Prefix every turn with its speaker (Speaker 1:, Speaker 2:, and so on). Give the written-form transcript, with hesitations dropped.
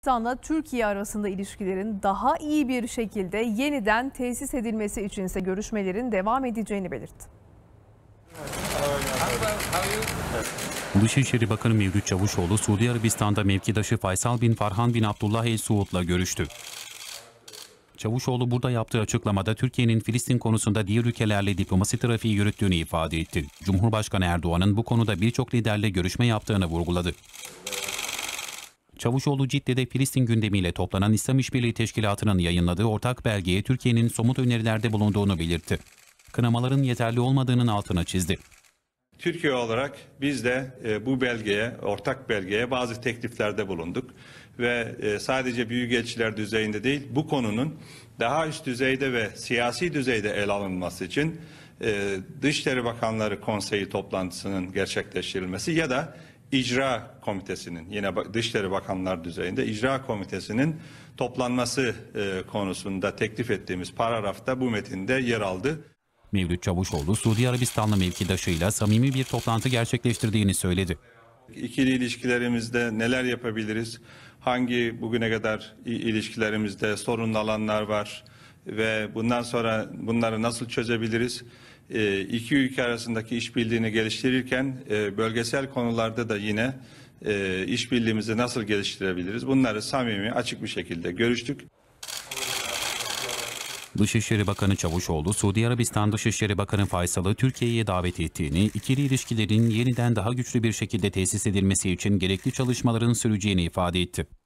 Speaker 1: Arabistan'la Türkiye arasında ilişkilerin daha iyi bir şekilde yeniden tesis edilmesi içinse görüşmelerin devam edeceğini belirtti.
Speaker 2: Dışişleri Bakanı Mevlüt Çavuşoğlu, Suudi Arabistan'da mevkidaşı Faysal bin Farhan bin Abdullah El Suud'la görüştü. Çavuşoğlu burada yaptığı açıklamada Türkiye'nin Filistin konusunda diğer ülkelerle diplomasi trafiği yürüttüğünü ifade etti. Cumhurbaşkanı Erdoğan'ın bu konuda birçok liderle görüşme yaptığını vurguladı. Çavuşoğlu, Cidde'de Filistin gündemiyle toplanan İslam İşbirliği Teşkilatı'nın yayınladığı ortak belgeye Türkiye'nin somut önerilerde bulunduğunu belirtti. Kınamaların yeterli olmadığının altını çizdi.
Speaker 3: Türkiye olarak biz de bu belgeye, ortak belgeye bazı tekliflerde bulunduk. Ve sadece büyükelçiler düzeyinde değil, bu konunun daha üst düzeyde ve siyasi düzeyde ele alınması için Dışişleri Bakanları Konseyi toplantısının gerçekleştirilmesi ya da İcra Komitesi'nin, yine Dışişleri Bakanlar düzeyinde İcra Komitesi'nin toplanması konusunda teklif ettiğimiz paragrafta bu metinde yer aldı.
Speaker 2: Mevlüt Çavuşoğlu, Suudi Arabistanlı mevkidaşıyla samimi bir toplantı gerçekleştirdiğini söyledi.
Speaker 3: İkili ilişkilerimizde neler yapabiliriz? Hangi bugüne kadar ilişkilerimizde sorunlu alanlar var ve bundan sonra bunları nasıl çözebiliriz? İki ülke arasındaki işbirliğini geliştirirken bölgesel konularda da yine işbirliğimizi nasıl geliştirebiliriz? Bunları samimi, açık bir şekilde görüştük.
Speaker 2: Dışişleri Bakanı Çavuşoğlu, Suudi Arabistan Dışişleri Bakanı Faysal'ı Türkiye'ye davet ettiğini, ikili ilişkilerin yeniden daha güçlü bir şekilde tesis edilmesi için gerekli çalışmaların süreceğini ifade etti.